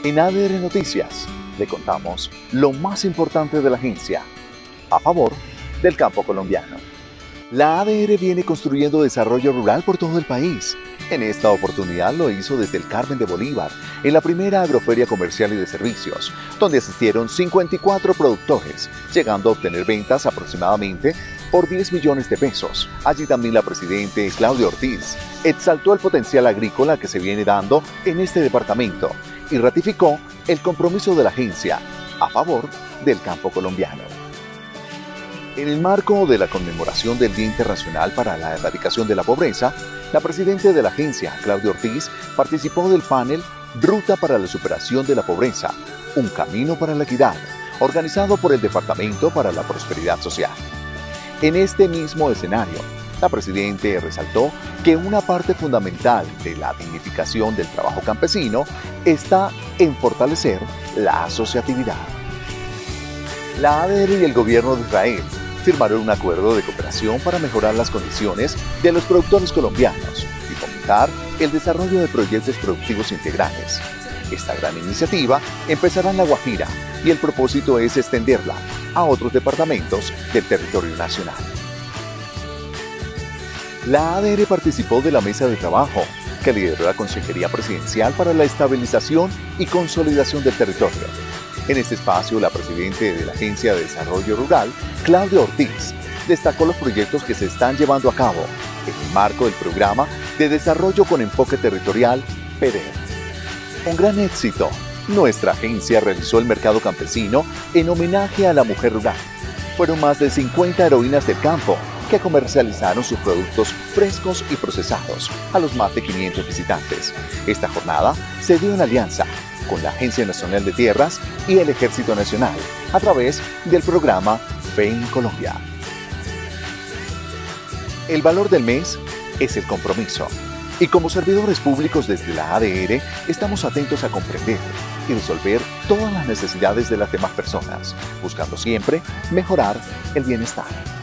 En ADR Noticias le contamos lo más importante de la agencia a favor del campo colombiano. La ADR viene construyendo desarrollo rural por todo el país. En esta oportunidad lo hizo desde el Carmen de Bolívar, en la primera agroferia comercial y de servicios, donde asistieron 54 productores, llegando a obtener ventas aproximadamente por 10 millones de pesos. Allí también la presidenta Claudia Ortiz exaltó el potencial agrícola que se viene dando en este departamento y ratificó el compromiso de la agencia a favor del campo colombiano. En el marco de la conmemoración del Día Internacional para la Erradicación de la Pobreza, la presidenta de la agencia, Claudia Ortiz, participó del panel Ruta para la Superación de la Pobreza, un camino para la equidad, organizado por el Departamento para la Prosperidad Social. En este mismo escenario, la presidenta resaltó que una parte fundamental de la dignificación del trabajo campesino está en fortalecer la asociatividad. La ADR y el gobierno de Israel firmaron un acuerdo de cooperación para mejorar las condiciones de los productores colombianos y fomentar el desarrollo de proyectos productivos integrales. Esta gran iniciativa empezará en La Guajira y el propósito es extenderla a otros departamentos del territorio nacional. La ADR participó de la mesa de trabajo que lideró la Consejería Presidencial para la Estabilización y Consolidación del Territorio. En este espacio, la presidenta de la Agencia de Desarrollo Rural, Claudia Ortiz, destacó los proyectos que se están llevando a cabo en el marco del Programa de Desarrollo con Enfoque Territorial, PEDER. Con gran éxito, nuestra agencia realizó el mercado campesino en homenaje a la mujer rural. Fueron más de 50 heroínas del campo que comercializaron sus productos frescos y procesados a los más de 500 visitantes. Esta jornada se dio en alianza con la Agencia Nacional de Tierras y el Ejército Nacional a través del programa Fe en Colombia. El valor del mes es el compromiso. Y como servidores públicos desde la ADR estamos atentos a comprender y resolver todas las necesidades de las demás personas, buscando siempre mejorar el bienestar.